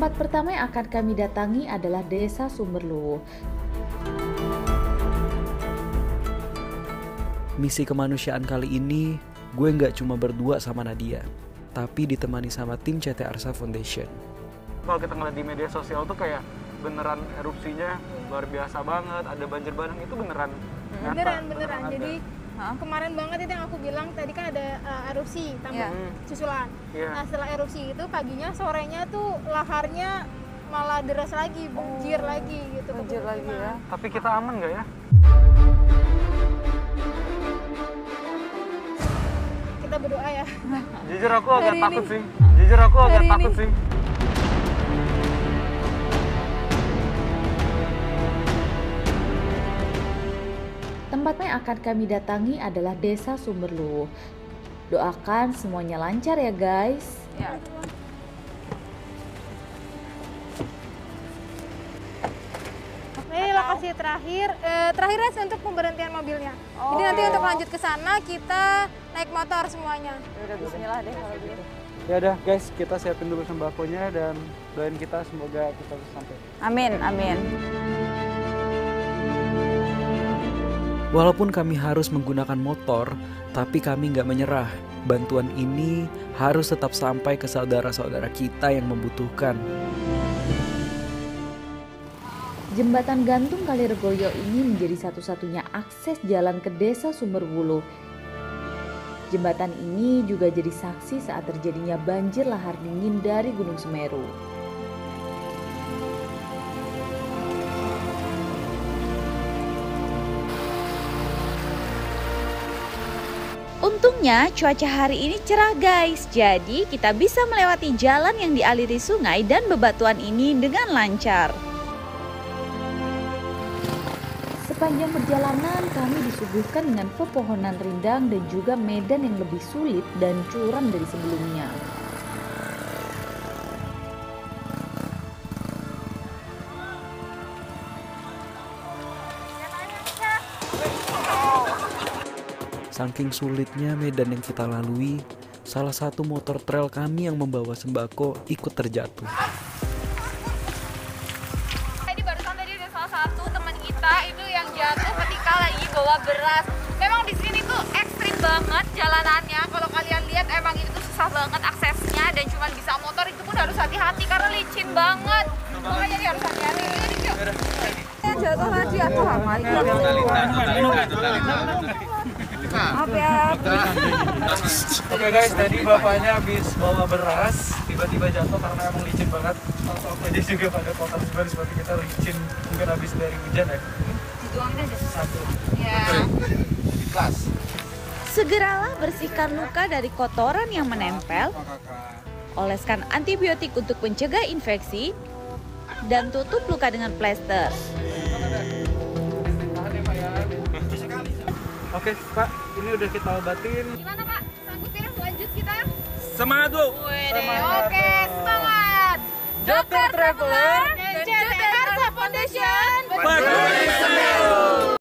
Tempat pertama yang akan kami datangi adalah Desa Sumberluwu. Misi kemanusiaan kali ini, gue nggak cuma berdua sama Nadia, tapi ditemani sama tim CT Arsa Foundation. Kalau kita ngeliat di media sosial tuh kayak beneran erupsinya luar biasa banget, ada banjir bandang itu beneran nyata. Beneran. Jadi kemarin banget itu yang aku bilang tadi kan ada erupsi tambah susulan. Nah setelah erupsi itu paginya sorenya tuh laharnya malah deras lagi, banjir lagi gitu. Banjir lagi ya. Tapi kita aman nggak ya? Kita berdoa ya. Jujur aku agak takut sih. Tempat yang akan kami datangi adalah Desa Sumberluwu. Doakan semuanya lancar ya guys. Ya. Ini lokasi terakhirnya untuk pemberhentian mobilnya. Jadi nanti untuk lanjut ke sana kita naik motor semuanya. Udah bismillah deh kalau gitu. Ya udah guys, kita siapin dulu sembakonya dan doain kita semoga kita bisa sampai. Amin. Walaupun kami harus menggunakan motor, tapi kami nggak menyerah. Bantuan ini harus tetap sampai ke saudara-saudara kita yang membutuhkan. Jembatan gantung Kaliregoyo ini menjadi satu-satunya akses jalan ke Desa Sumberwulu. Jembatan ini juga jadi saksi saat terjadinya banjir lahar dingin dari Gunung Semeru. Untungnya cuaca hari ini cerah guys, jadi kita bisa melewati jalan yang dialiri sungai dan bebatuan ini dengan lancar. Sepanjang perjalanan kami disuguhkan dengan pepohonan rindang dan juga medan yang lebih sulit dan curam dari sebelumnya. Saking sulitnya medan yang kita lalui, salah satu motor trail kami yang membawa sembako ikut terjatuh. Ini barusan tadi ada salah satu teman kita itu yang jatuh ketika lagi bawa beras. Memang di sini tuh ekstrim banget jalanannya. Kalau kalian lihat emang itu susah banget aksesnya dan cuma bisa motor itu pun harus hati-hati karena licin banget. Makanya jadi harus hati-hati. Jatuh lagi atau apa? Maaf ya. Oke guys, tadi bapaknya habis bawa beras, tiba-tiba jatuh karena emang licin banget. Langsung aja juga pada kotor seperti kita licin, mungkin habis dari hujan ya. Dituangin aja. Satu. Ya. Kelas. Segeralah bersihkan luka dari kotoran yang menempel, oleskan antibiotik untuk mencegah infeksi, dan tutup luka dengan plester. Oke Pak, ini udah kita obatin. Gimana Pak? Sanggup ya lanjut kita? Semangat Bu! Oke, semangat! Dokter Traveler dan CT Arsa Foundation Peduli Semeru!